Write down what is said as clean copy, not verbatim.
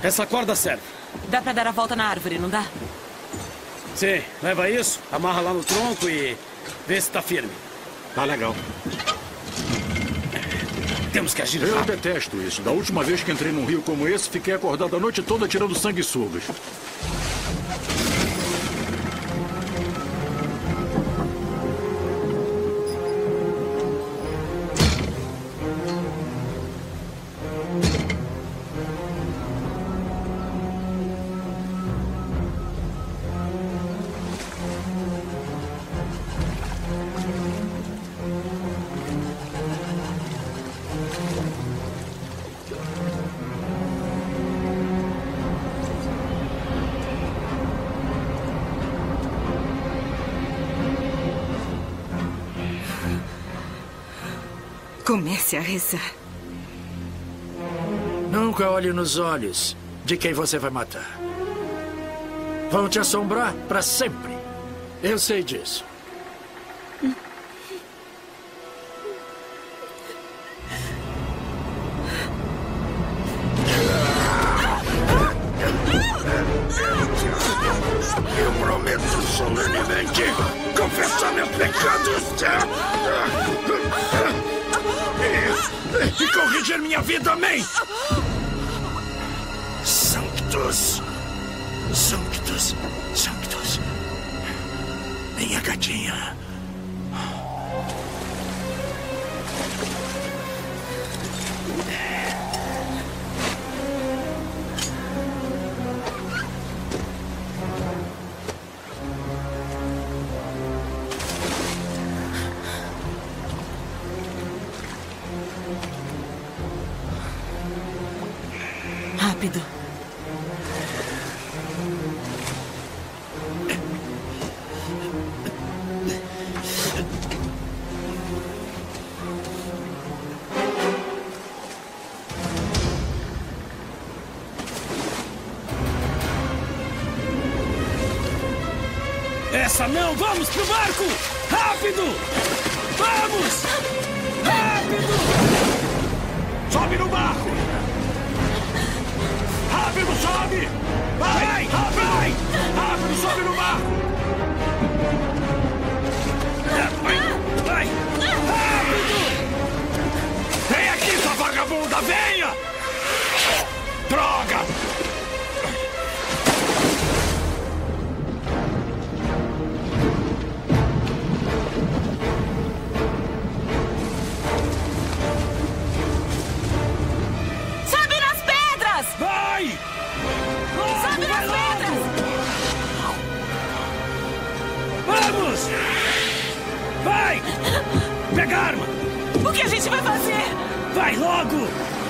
Essa corda serve. Dá pra dar a volta na árvore, não dá? Sim, leva isso, amarra lá no tronco e vê se tá firme. Tá legal. Temos que agir Eu rápido. detesto isso. Da última vez que entrei num rio como esse, fiquei acordado a noite toda tirando sanguessugas. Comece a rezar. Nunca olhe nos olhos de quem você vai matar. Vão te assombrar para sempre. Eu sei disso. Eu prometo solenemente confessar meus pecados e corrigir minha vida, amém? Sanctus, Sanctus, Sanctus. Minha gatinha. Rápido. Essa não! Vamos pro barco! Rápido! Vamos! Rápido! Sobe no barco! Rápido, sobe! Vai! Rápido! Rápido, sobe no barco! Vai! Vai! Rápido! Vem aqui, sua vagabunda! Venha! Droga! Sobe nas pedras! Vai! Sobe nas pedras! Vamos! Vai! Pega a arma! O que a gente vai fazer? Vai logo!